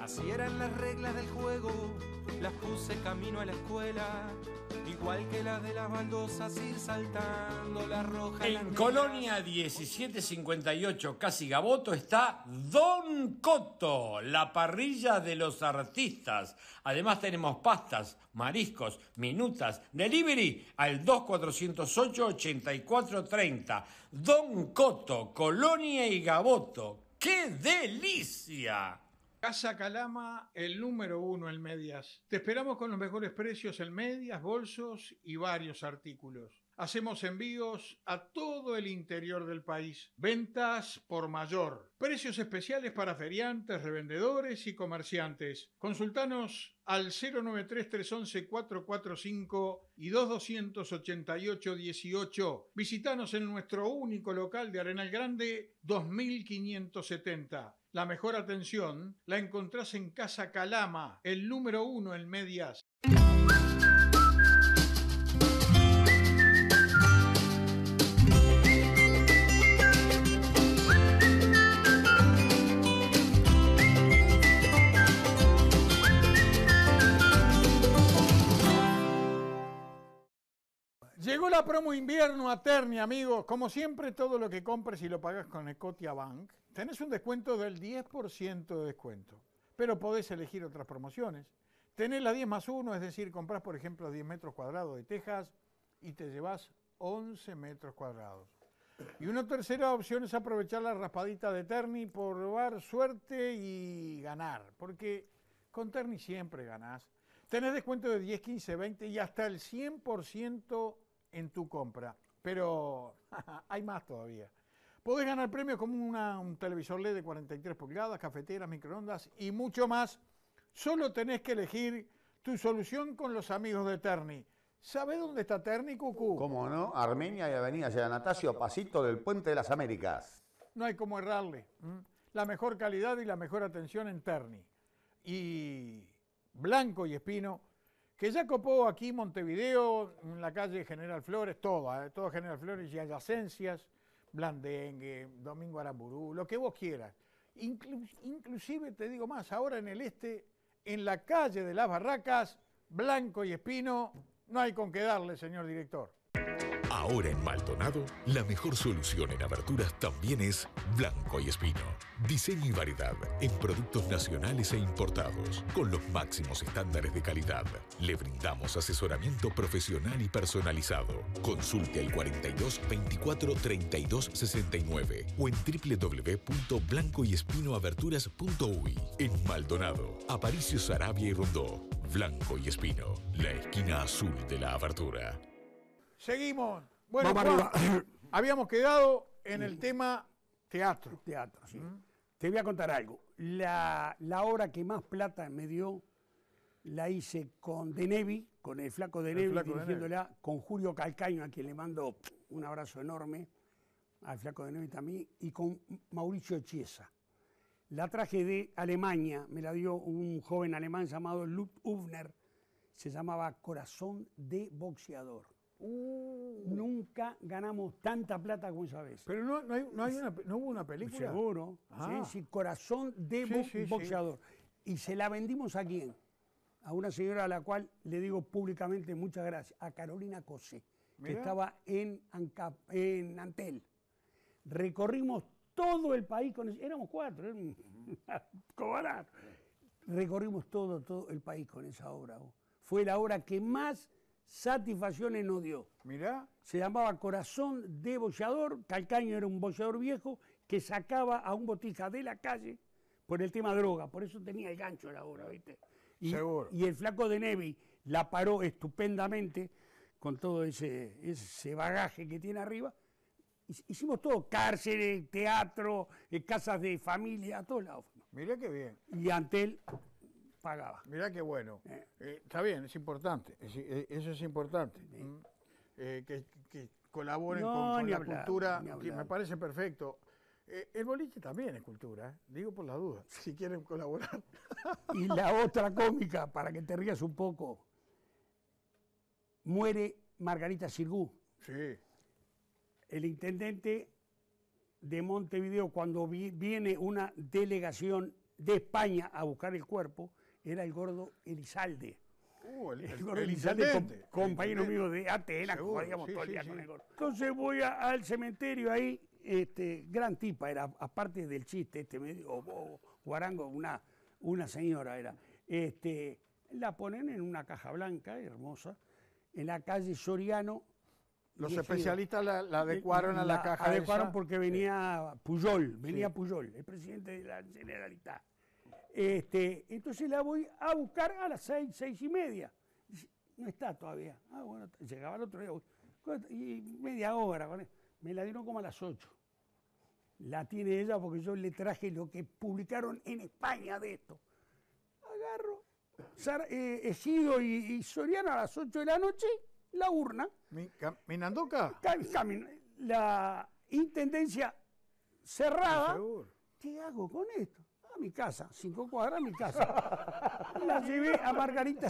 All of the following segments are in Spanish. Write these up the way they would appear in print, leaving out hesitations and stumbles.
Así eran las reglas del juego, las puse camino a la escuela, igual que las de las baldosas, ir saltando la roja. En Colonia 1758, casi Gaboto, está Don Coto, la parrilla de los artistas. Además tenemos pastas, mariscos, minutas, delivery al 2408-8430. Don Coto, Colonia y Gaboto. ¡Qué delicia! Casa Calama, el número 1 en medias. Te esperamos con los mejores precios en medias, bolsos y varios artículos. Hacemos envíos a todo el interior del país. Ventas por mayor. Precios especiales para feriantes, revendedores y comerciantes. Consultanos al 093-311-445 y 2288-18. Visitanos en nuestro único local de Arenal Grande, 2570. La mejor atención la encontrás en Casa Calama, el número 1 en medias. Llegó la promo invierno a Terni, amigos. Como siempre, todo lo que compres y lo pagas con Scotiabank, tenés un descuento del 10% de descuento. Pero podés elegir otras promociones. Tenés la 10+1, es decir, comprás, por ejemplo, 10 metros cuadrados de tejas y te llevas 11 metros cuadrados. Y una tercera opción es aprovechar la raspadita de Terni, probar suerte y ganar. Porque con Terni siempre ganás. Tenés descuento de 10, 15, 20 y hasta el 100% en tu compra, pero hay más todavía. Podés ganar premios como un televisor LED de 43 pulgadas, cafeteras, microondas y mucho más. Solo tenés que elegir tu solución con los amigos de Terni. ¿Sabés dónde está Terni, Cucú? ¿Cómo no? Armenia y Avenida San Anastasio, pasito del Puente de las Américas. No hay cómo errarle. La mejor calidad y la mejor atención en Terni. Y Blanco y Espino, que ya copó aquí Montevideo, en la calle General Flores, todo General Flores y adyacencias, Blandengue, Domingo Aramburú, lo que vos quieras. Inclusive te digo más, ahora en el este, en la calle de las Barracas, Blanco y Espino, no hay con qué darle, señor director. Ahora en Maldonado, la mejor solución en aberturas también es Blanco y Espino. Diseño y variedad en productos nacionales e importados, con los máximos estándares de calidad. Le brindamos asesoramiento profesional y personalizado. Consulte al 42 24 32 69 o en www.blancoyespinoaberturas.uy. En Maldonado, Aparicio Saravia y Rondó. Blanco y Espino, la esquina azul de la abertura. Seguimos. Bueno, Juan, habíamos quedado en el tema teatro. Teatro, sí. Te voy a contar algo. La obra que más plata me dio, la hice con De Nevi, con el Flaco De Nevi, dirigiéndola, con Julio Calcaño, a quien le mando un abrazo enorme, al Flaco De Nevi también, y con Mauricio Chiesa. La traje de Alemania, me la dio un joven alemán llamado Lutz Hübner, se llamaba Corazón de Boxeador. Nunca ganamos tanta plata como esa vez. Pero no hubo una película. Seguro. Sí, Corazón de Boxeador. Sí. Y se la vendimos a quién? A una señora a la cual le digo públicamente muchas gracias, a Carolina Cosé, que estaba en Antel. Recorrimos todo el país con esa, éramos 4, cobarán. Recorrimos todo el país con esa obra. Fue la obra que más satisfacciones nos dio. Mirá. Se llamaba Corazón de Boxeador. Calcaño era un boxeador viejo que sacaba a un botija de la calle por el tema droga. Por eso tenía el gancho la obra, ¿viste? Seguro. Y el Flaco de Nevi la paró estupendamente con todo ese bagaje que tiene arriba. Hicimos todo, cárceles, teatro, casas de familia, a todos lados. Mirá qué bien. Y Antel pagaba. Mirá qué bueno. Está bien, es importante. Eso es importante. Que colaboren con la cultura, que me parece perfecto. El boliche también es cultura, digo por las dudas, si quieren colaborar. Y la otra cómica, para que te rías un poco, muere Margarita Xirgu. Sí. El intendente de Montevideo, cuando viene una delegación de España a buscar el cuerpo era el gordo Elizalde. El gordo Elizalde, compañero mío de Atena, jugábamos todo el día con el gordo. Entonces voy al cementerio ahí, gran tipa era, aparte del chiste, medio guarango, una señora era. La ponen en una caja blanca, hermosa, en la calle Soriano. Los especialistas la adecuaron a la caja adecuaron esa. porque venía Pujol, Pujol, el presidente de la Generalitat. Entonces la voy a buscar a las 6:30. No está todavía. Bueno, llegaba el otro día. Y media hora. Me la dieron como a las 8. La tiene ella porque yo le traje lo que publicaron en España de esto. Agarro Ejido y Soriano a las 8 de la noche, la urna. ¿Minandoca? La intendencia cerrada. ¿Qué hago con esto? A mi casa, 5 cuadras, mi casa. La llevé a Margarita,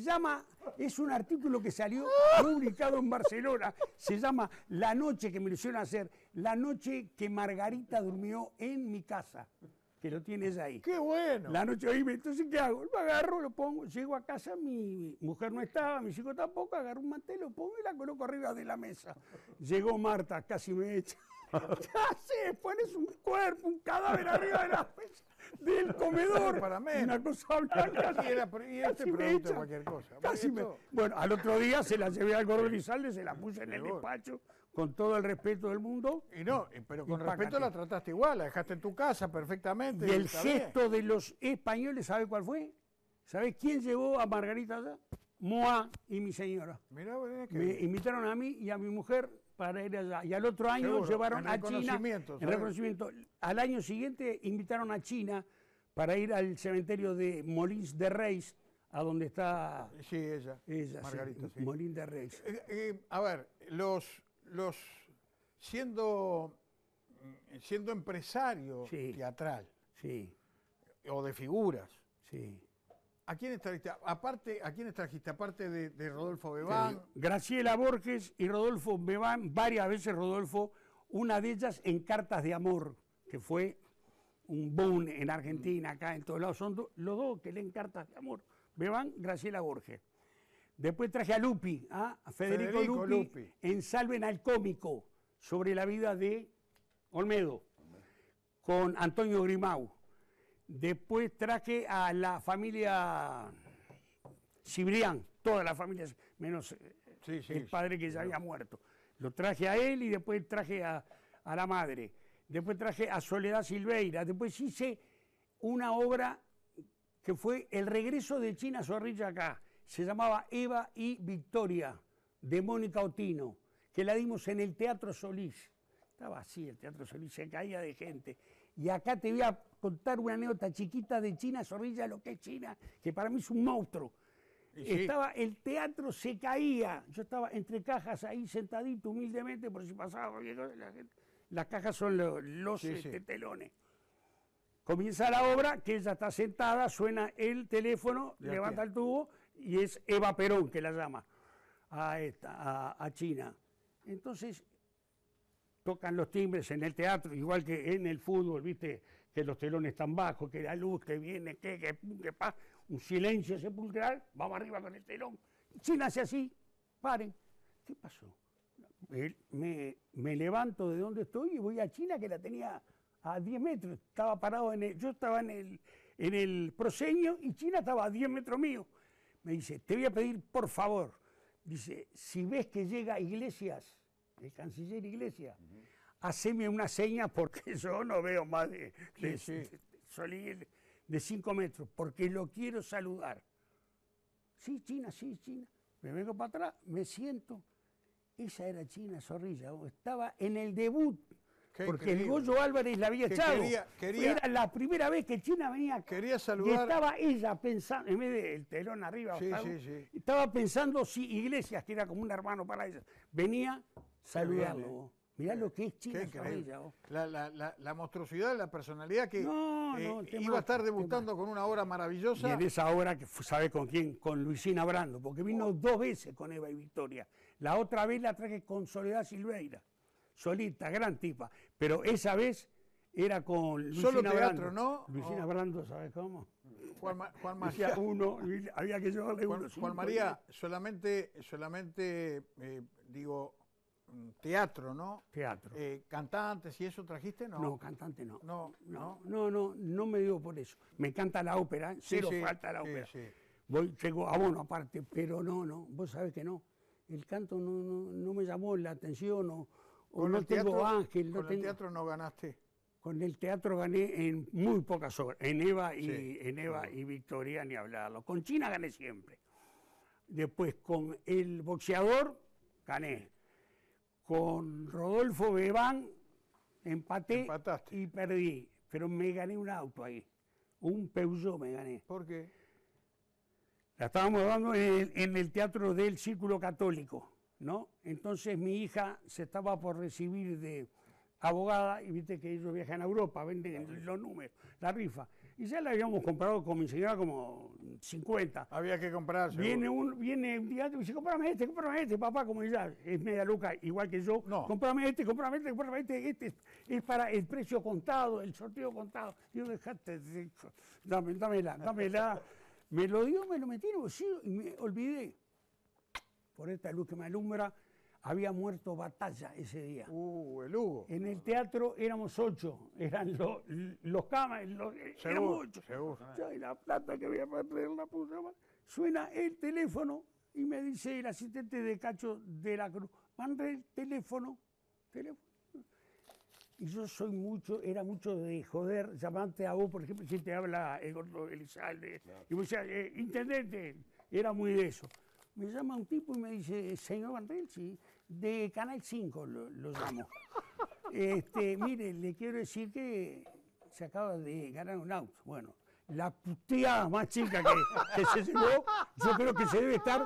es un artículo que salió publicado en Barcelona, se llama La noche que me lo hicieron hacer, la noche que Margarita durmió en mi casa, que lo tienes ahí. ¡Qué bueno! La noche, entonces, ¿qué hago? Lo agarro, lo pongo, llego a casa, mi mujer no estaba, mis hijos tampoco, agarro un mantel, lo pongo y la coloco arriba de la mesa. Llegó Marta, casi me echa. ¿Qué haces? Pones un cuerpo, un cadáver arriba de la mesa del comedor. Para menos. Una cosa blanca. Y este producto cualquier cosa. Bueno, al otro día se la llevé al gordo Elizalde, se la puse en el despacho con todo el respeto del mundo. Pero con respeto la trataste igual, la dejaste en tu casa perfectamente. Y el gesto de los españoles, ¿sabe cuál fue? ¿Sabe quién llevó a Margarita allá? Moa y mi señora. Mirá, me invitaron a mí y a mi mujer para ir allá. Y al otro año llevaron a China, en reconocimiento. Al año siguiente invitaron a China para ir al cementerio de Molins de Reis, a donde está... Sí, ella Margarita, sí. Molins de Reis. A ver, siendo empresario teatral o de figuras, ¿a quién trajiste? Aparte de Rodolfo Bebán. Graciela Borges y Rodolfo Bebán, varias veces Rodolfo, una de ellas en Cartas de Amor, que fue un boom en Argentina, acá en todos lados. Son los dos que leen Cartas de Amor. Bebán, Graciela Borges. Después traje a Lupi, a Federico Lupi, en Salven al Cómico, sobre la vida de Olmedo, con Antonio Grimau. Después traje a la familia Cibrián, toda la familia, menos el padre que ya había muerto. Lo traje a él y después traje a la madre. Después traje a Soledad Silveira. Después hice una obra que fue El regreso de China Zorrilla acá. Se llamaba Eva y Victoria, de Mónica Otino, que la dimos en el Teatro Solís. Estaba así el Teatro Solís, se caía de gente. Y acá te voy a contar una anécdota chiquita de China Zorrilla, lo que es China, que para mí es un monstruo. El teatro se caía, yo estaba entre cajas ahí sentadito humildemente por si pasaba cualquier cosa, la gente. Las cajas son los telones. Comienza la obra, que ella está sentada, suena el teléfono, levanta el tubo y es Eva Perón que la llama a China. Entonces tocan los timbres en el teatro, igual que en el fútbol, viste, que los telones están bajos, que la luz que viene, que pasa, un silencio sepulcral, vamos arriba con el telón. China hace así, paren. ¿Qué pasó? Me levanto de donde estoy y voy a China, que la tenía a 10 metros. Estaba parado yo estaba en el proscenio y China estaba a 10 metros mío. Me dice, te voy a pedir por favor, dice, si ves que llega Iglesias, el canciller Iglesias, haceme una seña porque yo no veo más de 5 metros, porque lo quiero saludar. Sí, China. Me vengo para atrás, me siento. Esa era China Zorrilla, estaba en el debut, porque el Goyo Álvarez la había echado. Era la primera vez que China venía. Quería saludar. Y estaba ella pensando, en vez del telón arriba, estaba pensando si Iglesias, que era como un hermano para ella, venía saludarlo. Mirá lo que es China Zorrilla. La monstruosidad, la personalidad que iba a estar debutando con una obra maravillosa. Y en esa obra, que ¿sabe con quién? Con Luisina Brando, porque vino 2 veces con Eva y Victoria. La otra vez la traje con Soledad Silveira, solita, gran tipa. Pero esa vez Era con Luisina Solo teatro, Brando. ¿no? Luisina Brando, ¿sabes cómo? Juan Hacía María, uno, y había que llevarle uno. Juan María, solamente digo, teatro, ¿no? Teatro. Cantantes y eso trajiste, ¿no? No, cantante no. No, No me dio por eso. Me encanta la ópera, cero falta la ópera. Sí. Llego a abono aparte, pero no, vos sabés que no. El canto no me llamó la atención, o Con no el tengo teatro, ángel. con el teatro no ganaste. Con el teatro gané en muy pocas obras. En Eva y Victoria, ni hablarlo. Con China gané siempre. Después con El Boxeador gané. Con Rodolfo Bebán Empataste. y perdí. Pero me gané un auto ahí. Un Peugeot me gané. ¿Por qué? La estábamos dando en el Teatro del Círculo Católico, ¿no? Entonces mi hija se estaba por recibir de abogada, y viste que ellos viajan a Europa, venden los números, la rifa. Y ya la habíamos comprado con mi señora como 50. Había que comprar. Viene un día y dice, cómprame este, papá, como ella es media loca, igual que yo. No. Cómprame este, este es para el precio contado, el sorteo contado. Digo, dejate, dámela. Me lo dio, me lo metí en el bolsillo y me olvidé. Por esta luz que me alumbra, había muerto Batalla ese día. El Hugo. En el teatro éramos 8, eran los camas, éramos 8. Seguro. Yo, y la plata que voy a perder la puta madre. Suena el teléfono y me dice el asistente de Cacho de la Cruz, Manrel, teléfono. Y yo era mucho de joder, llamarte a vos, por ejemplo, si te habla el gordo Elizalde, y vos decías, intendente, era muy de eso. Me llama un tipo y me dice, señor Manrel, sí, de Canal 5 lo llamo. Mire, le quiero decir que se acaba de ganar un auto. Bueno, la puteada más chica que se llevó, yo creo que se debe estar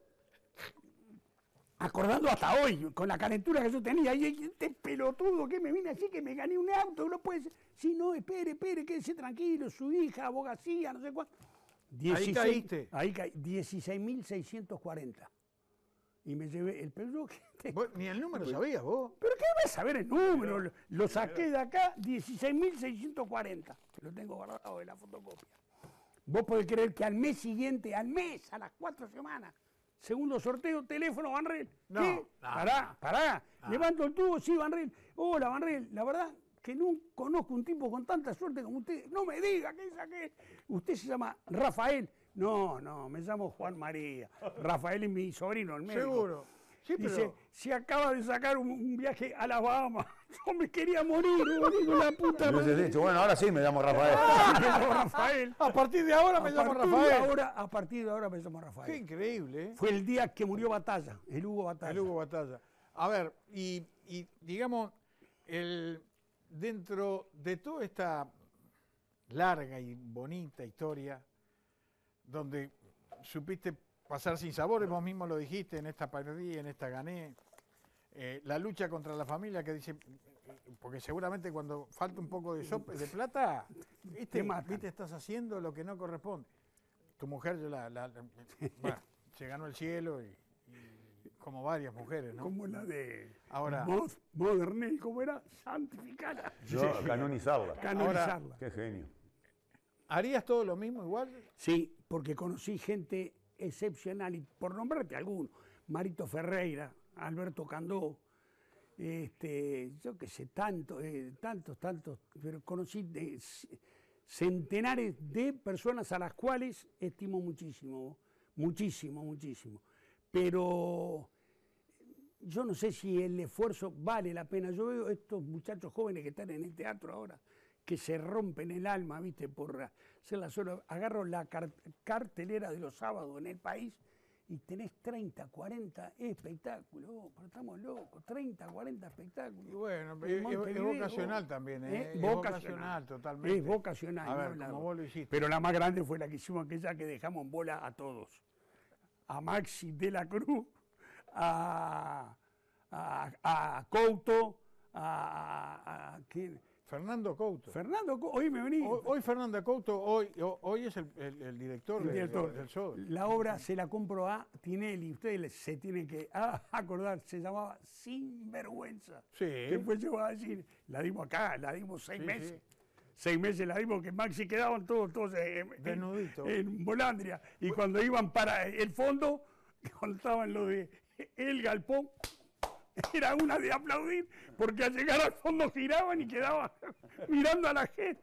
acordando hasta hoy, con la calentura que yo tenía. Y este pelotudo que me viene así, que me gané un auto, no puede ser. Sí, no, espere, quédese tranquilo, su hija, abogacía, no sé cuánto. Ahí caíste. Ahí caí, 16.640. Y me llevé el Peugeot. Ni el número sabías vos. ¿Pero qué vas a saber el número? Lo saqué de acá, 16.640. Lo tengo guardado en la fotocopia. Vos podés creer que al mes siguiente, a las 4 semanas, segundo sorteo, teléfono, Manrel. No, ¿Qué? no. Pará. Levanto el tubo, sí, Manrel. Hola, Manrel. La verdad que no conozco un tipo con tanta suerte como usted. No me diga que saqué. Usted se llama Rafael. No, me llamo Juan María. Rafael es mi sobrino, el médico. Seguro. Sí, pero... Dice, se acaba de sacar un viaje a Alabama. Yo me quería morir, digo, la puta Me hubieses madre. dicho, bueno, ahora sí me llamo Rafael. Me llamo Rafael. A partir de ahora me llamo Rafael. A partir de ahora me llamo Rafael. Qué increíble, ¿eh? Fue el día que murió Batalla, el Hugo Batalla. El Hugo Batalla. A ver, y digamos, dentro de toda esta larga y bonita historia, donde supiste pasar sin sabores, vos mismo lo dijiste, en esta perdí, en esta gané, la lucha contra la familia que dice, porque seguramente cuando falta un poco de plata, ¿viste? Estás haciendo lo que no corresponde. Tu mujer, bueno, se ganó el cielo y como varias mujeres, ¿no? Como la de Ahora, Modernel, ¿cómo era? Santificarla. Yo, canonizarla. Canonizarla. Qué genio. ¿harías todo lo mismo igual? Sí, porque conocí gente excepcional, y por nombrarte alguno, Marito Ferreira, Alberto Candó, yo qué sé, tantos, pero conocí centenares de personas a las cuales estimo muchísimo. Pero yo no sé si el esfuerzo vale la pena. Yo veo estos muchachos jóvenes que están en el teatro ahora, que se rompen el alma, ¿viste? Por hacer las horas. Agarro la cartelera de los sábados en El País y tenés 30, 40 espectáculos. Pero estamos locos, 30, 40 espectáculos. Y bueno, En es Montevideo, vocacional también, ¿eh? Es Es vocacional, totalmente. Es vocacional. A ver, ¿no? como vos lo hiciste. Pero la más grande fue la que hicimos, aquella que dejamos en bola a todos. A Maxi de la Cruz, a Couto, ¿quién? Fernando Couto. Hoy me vení. Hoy Fernando Couto, hoy es el director, del Sodo. La obra se la compró a Tinelli, ustedes se tienen que acordar, se llamaba Sinvergüenza. Sí. Después llegó a decir, la dimos acá, la dimos 6 meses. 6 meses la dimos que Maxi quedaban todos desnuditos en Volandria. Y cuando iban para el fondo, cuando estaban lo de El Galpón, era una de aplaudir, porque al llegar al fondo giraban y quedaban mirando a la gente.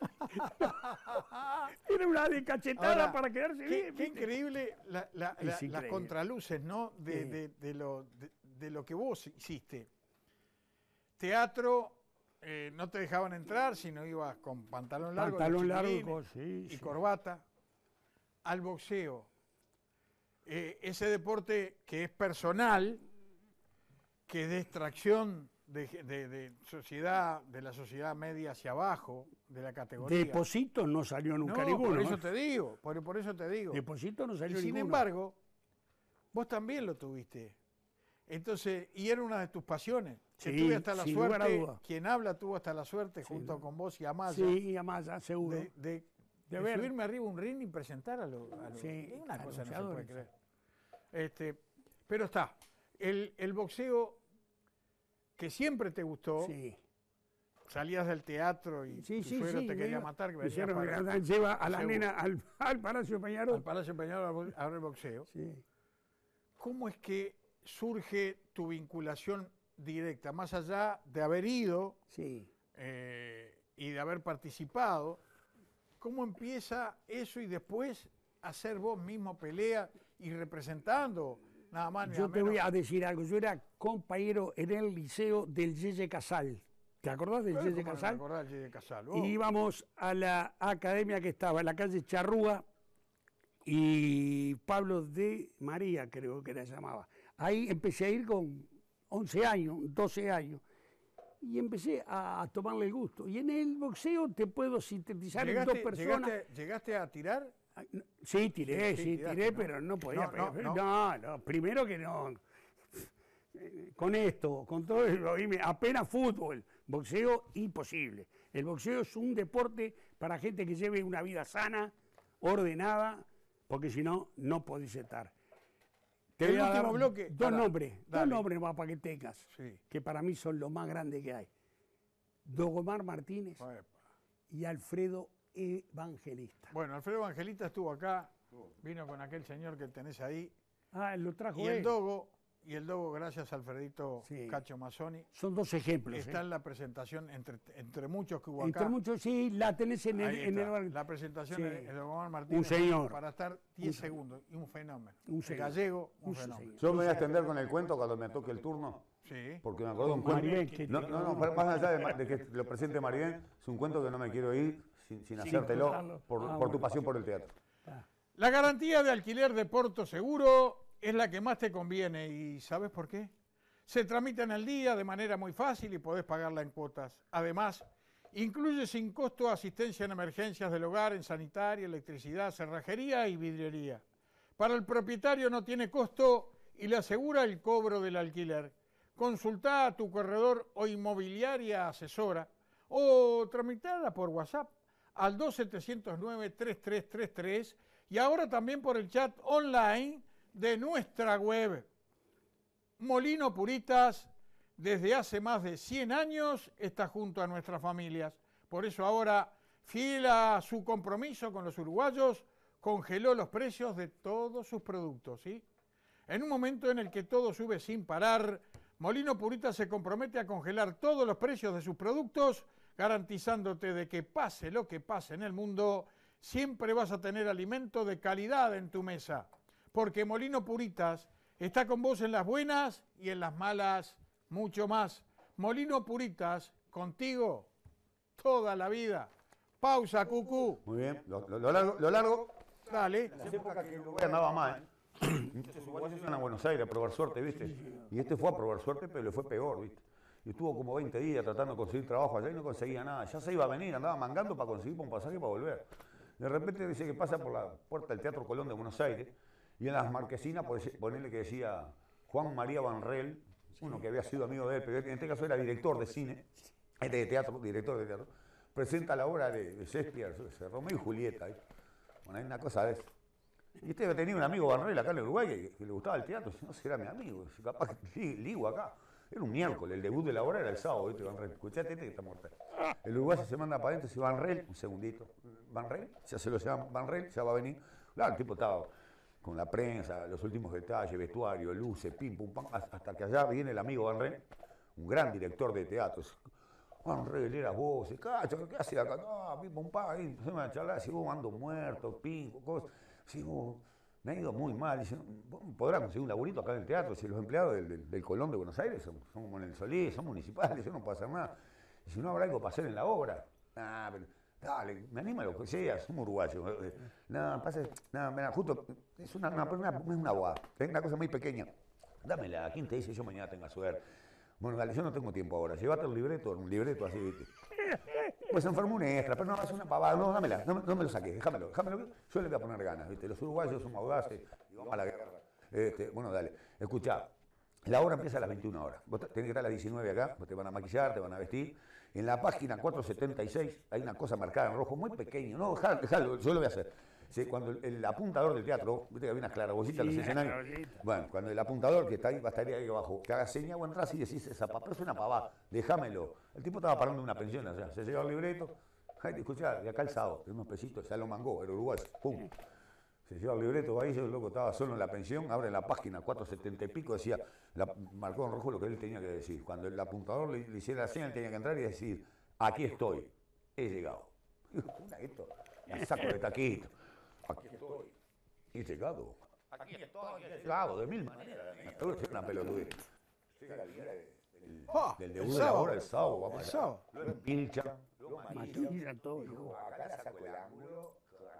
Era una de cachetada. Ahora, para quedarse bien. Qué increíble las contraluces, ¿no? De lo que vos hiciste. Teatro, no te dejaban entrar si no ibas con pantalón largo y corbata. Al boxeo. Ese deporte que es personal, que es de extracción de la sociedad media hacia abajo, de la categoría. De Posito no salió nunca ninguno. Por eso te digo, por eso te digo. De Posito no salió ninguno. Sin embargo, vos también lo tuviste. Entonces, y era una de tus pasiones. Sí, tuve hasta la suerte, quien habla tuvo hasta la suerte, junto con vos y Amaya. Sí, y Amaya, seguro. De subirme arriba un ring y presentar a los. Sí, es una cosa que no se puede creer. Pero está. El boxeo que siempre te gustó, salías del teatro y tu suegro te quería matar. Que lleva a la nena al Palacio Peñarol. Al Palacio Peñarol a ver el boxeo. Sí. ¿Cómo es que surge tu vinculación directa? Más allá de haber ido y de haber participado, ¿cómo empieza eso y después hacer vos mismo pelea y representando? Nada más, yo te voy a decir algo. Yo era compañero en el liceo del Yeye Casal. ¿Te acordás del Yeye Casal? Me acordás del Yeye Casal. Y íbamos a la academia que estaba en la calle Charrúa y Pablo de María, creo que la llamaba. Ahí empecé a ir con 11 años, 12 años. Y empecé a tomarle el gusto. Y en el boxeo te puedo sintetizar en 2 personas. ¿Llegaste a tirar? Sí, tiré, pero no podía pegar. No, primero que no. Con esto, con todo eso, apenas fútbol. Boxeo, imposible. El boxeo es un deporte para gente que lleve una vida sana, ordenada, porque si no, no podés estar. Te voy a dar dos nombres más para que tengas, que para mí son los más grandes que hay. Dogomar Martínez y Alfredo Evangelista. Bueno, Alfredo Evangelista estuvo acá, vino con aquel señor que tenés ahí. Lo trajo él. Y el Dogo, gracias a Alfredito Cacho Mazzoni. Son 2 ejemplos. Está en la presentación, entre muchos que hubo acá. Entre muchos, la tenés en el... La presentación de Dogomar Martínez. Un señor. Para estar 10 segundos. Y un fenómeno. Un gallego, un fenómeno. Yo me voy a extender con el cuento cuando me toque el turno. Sí. Porque me acuerdo de un cuento. No, más allá de que lo presente Maribén, es un cuento que no me quiero ir sin hacértelo por tu pasión por el teatro. La garantía de alquiler de Porto Seguro es la que más te conviene. ¿Y sabes por qué? Se tramita en el día de manera muy fácil y podés pagarla en cuotas. Además, incluye sin costo asistencia en emergencias del hogar, en sanitaria, electricidad, cerrajería y vidriería. Para el propietario no tiene costo y le asegura el cobro del alquiler. Consultá a tu corredor o inmobiliaria asesora o tramitala por WhatsApp al 2709-3333 y ahora también por el chat online de nuestra web. Molino Puritas, desde hace más de 100 años, está junto a nuestras familias. Por eso ahora, fiel a su compromiso con los uruguayos, congeló los precios de todos sus productos, ¿sí? En un momento en el que todo sube sin parar, Molino Puritas se compromete a congelar todos los precios de sus productos, garantizándote de que pase lo que pase en el mundo, siempre vas a tener alimento de calidad en tu mesa. Porque Molino Puritas está con vos en las buenas y en las malas mucho más. Molino Puritas, contigo toda la vida. Pausa, Cucú. Muy bien, lo largo. Dale. En las épocas que el Uruguay andaba mal, muchos uruguayos iban a Buenos Aires a probar suerte, ¿viste? Y este fue a probar suerte, pero le fue peor, ¿viste? Y estuvo como 20 días tratando de conseguir trabajo allá y no conseguía nada. Ya se iba a venir, andaba mangando para conseguir un pasaje para volver. De repente dice que pasa por la puerta del Teatro Colón de Buenos Aires y en las marquesinas ponerle que decía Juan María Vanrel, uno que había sido amigo de él, pero en este caso era director de cine, de teatro, director de teatro, presenta la obra de Shakespeare, Romeo y Julieta. Bueno, hay una cosa de eso. Y tenía un amigo Banrel acá en Uruguay que le gustaba el teatro, no sé, era mi amigo, capaz que ligo acá. Era un miércoles, el debut de la obra era el sábado, ¿viste? Banrel, escuchate que está muerta. El uruguayo se manda para adentro, si Banrel, un segundito, Banrel, ya se lo llama Banrel, ya va a venir. Claro, el tipo estaba con la prensa, los últimos detalles, vestuario, luces, pim, pum, pam, hasta que allá viene el amigo Banrel, un gran director de teatro. Banrel, eras vos, cacho, ¿qué hacía acá? No, pim, pum, pam, ahí, se me va a charlar, si vos ando muerto, pim, cosas. Si vos, me ha ido muy mal. Dice, ¿podrás conseguir un laburito acá en el teatro? Si los empleados del Colón de Buenos Aires son como en el Solís, son municipales, yo no puedo hacer nada. Y si no habrá algo para hacer en la obra. Pero, dale, me anima lo que sea, somos uruguayos. No, pasa, no, mira, justo, es una guada, es una cosa muy pequeña. Dámela, ¿quién te dice yo mañana tenga suerte? Bueno, dale, yo no tengo tiempo ahora, llévate un libreto así, ¿viste? Pues se enfermó un extra, pero no, es una pavada, no, dámela, no me lo saques, déjamelo, yo le voy a poner ganas, ¿viste? Los uruguayos somos audaces y vamos a la guerra. Bueno, dale, escuchá, la obra empieza a las 21 horas, vos tenés que estar a las 19 acá, vos te van a maquillar, te van a vestir. En la página 476 hay una cosa marcada en rojo, muy pequeño, no, dejalo, yo lo voy a hacer. Sí, cuando el apuntador del teatro, viste que había unas claraboyitas en los escenarios. Bueno, cuando el apuntador que está ahí, va a estar ahí abajo, que haga seña, vos entras y decís, esa papá es una pavada, déjamelo. El tipo estaba pagando una pensión, o sea, se lleva el libreto, escuchá, de acá el sábado, unos pesitos, ya lo mangó, era uruguayo, pum. Se lleva el libreto, va ahí, yo el loco estaba solo en la pensión, abre la página 470 y pico, decía, marcó en rojo lo que él tenía que decir. Cuando el apuntador le hiciera la seña, él tenía que entrar y decir, aquí estoy, he llegado. Esto, me saco de taquito. Aquí estoy. He llegado. Aquí estoy. He llegado de mil maneras. Es una pelotudez. Llega el día del debut de la obra, el sábado. Vamos allá. Lo empilchan. Lo maquillan todo. Acá saco el ángulo.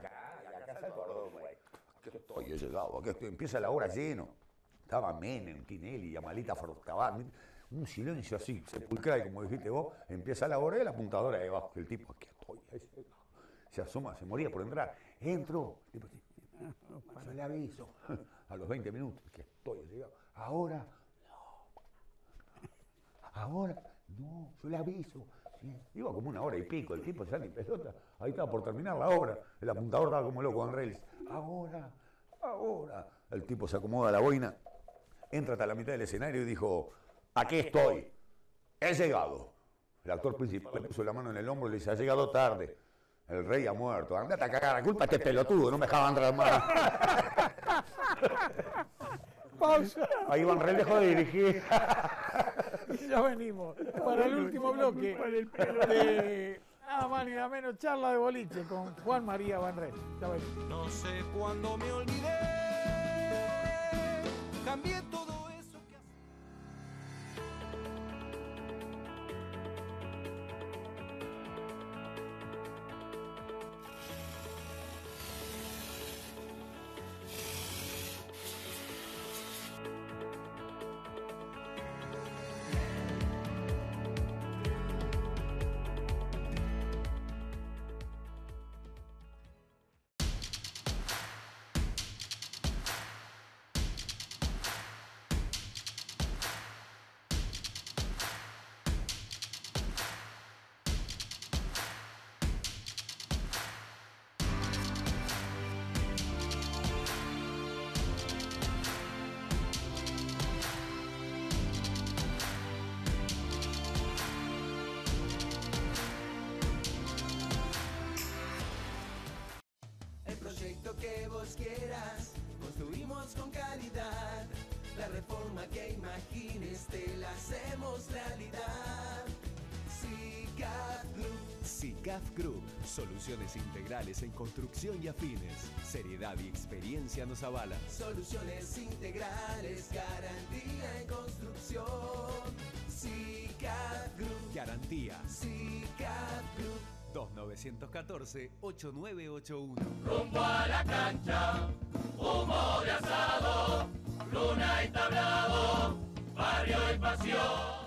Acá saco todo. Aquí estoy. He llegado. Aquí estoy. Empieza la obra lleno. Estaba Menem, Tinelli, Amalita Fortabat. Un silencio así, sepulcral, como dijiste vos. Empieza la obra y la apuntadora de abajo. El tipo, aquí estoy. Se asoma, se moría por entrar. Entro. Yo le aviso. A los 20 minutos. Que estoy llegado. Ahora. No. Ahora. No. Yo le aviso. Sí. Iba como una hora y pico. El tipo ya ni pelota. Ahí estaba por terminar la obra. El apuntador estaba como loco en Reels. Ahora. Ahora. El tipo se acomoda la boina. Entra hasta la mitad del escenario y dijo, aquí estoy. He llegado. El actor principal le puso la mano en el hombro y le dice, ha llegado tarde. El rey ha muerto. Andate a cagar, la culpa es este pelotudo, no me dejaba entrar más. Pausa. Ahí Banrel dejó de dirigir. Y ya venimos para el último bloque de nada más ni nada menos charla de boliche con Juan María Banrel. Ya venimos. No sé cuándo me olvidé, cambié todo eso que hacía. Que vos quieras, construimos con calidad. La reforma que imagines te la hacemos realidad. SICAF Group. SICAF Group, soluciones integrales en construcción y afines. Seriedad y experiencia nos avalan. Soluciones integrales, garantía en construcción. SICAF Group. Garantía. SICAF Group. 2914-8981. Rumbo a la cancha, humo de asado, luna y tablado, barrio y pasión.